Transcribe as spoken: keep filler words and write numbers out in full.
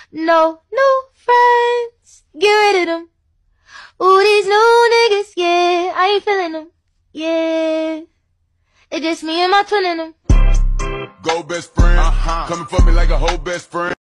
No, no friends, get rid of them. Ooh, these new niggas, yeah, I ain't feeling them, yeah. It's just me and my twin in them. Go best friend, uh-huh. Coming for me like a whole best friend.